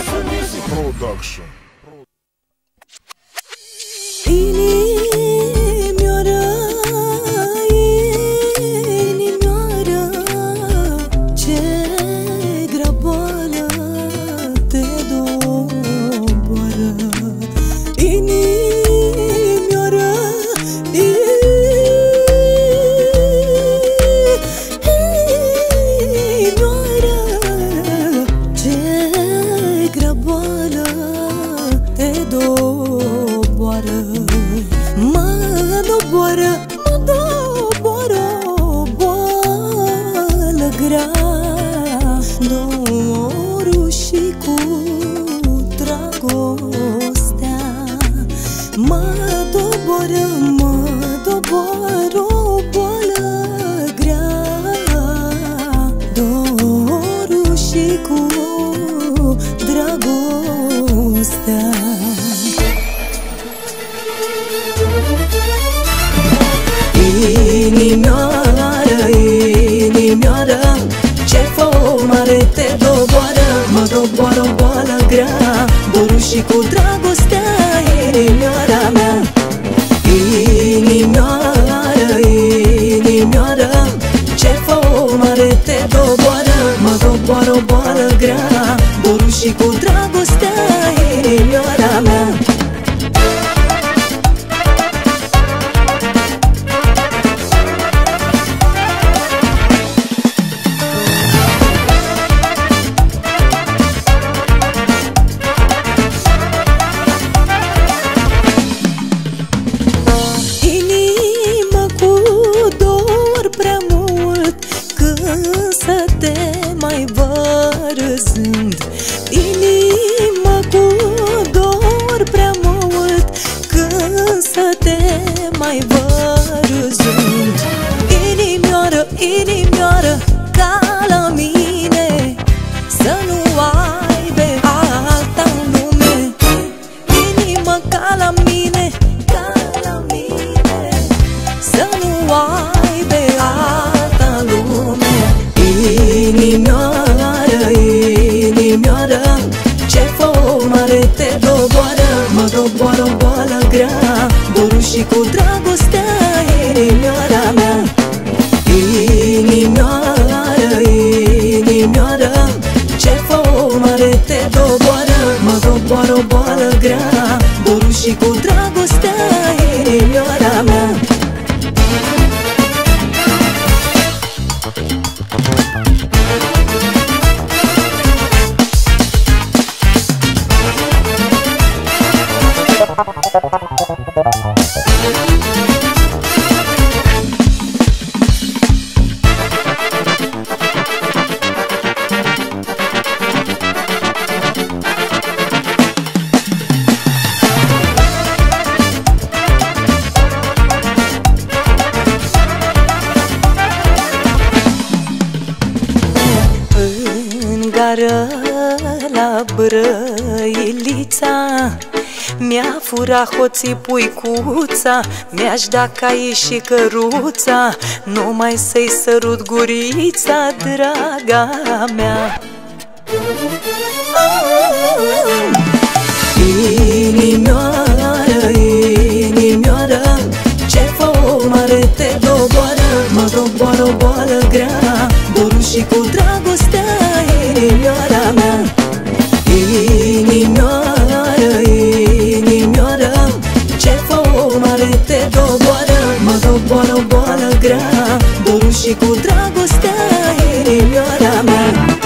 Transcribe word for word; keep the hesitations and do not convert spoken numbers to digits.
Production. Inimioară, inimioară, ce grabălă te doboară. Inimioară, inimioară, ce grabălă te doboară. Mă doboară, mă doboară o boală grea, dorul și cu dragostea. Mă doboară, mă doboară o boală grea, dorul și cu dragostea. Inimioară, inimioară, ce foc mare te doboară. Mă doboară o boală grea, dorul și cu dragostea. Inimioara mea, inimioară, inimioară, ce foc mare te doboară. Mă doboară o boală grea, dorul și cu dragostea. Inimioara mea. Să te mai vărzând, inima cu dor prea mult, când să te mai vărzând. Inimioară, inimioară, ca la mine, să nu aibă alta în lume. Inimă ca la mine, ca la mine, să nu aibă alta în lume. Inimioară, inimioară, ce foc mare te doboară. Mă doboară o boală grea, dorul și cu dragostea. Inimioara mea, inimioară, inimioară, ce foc mare te doboară. Mă doboară o boală grea, dorul și cu dragostea. Inimioara mea. În gară la Brăilița mi-a furat hoții puicuța, mi-aș da caii și căruța, numai să-i sărut gurița, draga mea. Inimioară, inimioară, ce foc mare te doboară. Mă doboară o boală grea, dorul și cu dragostea. Inimioara mea, inimioară, inimioară, ce foc mare te doboară. Mă doboară o boală grea, dorul și cu dragostea. Inimioara mea.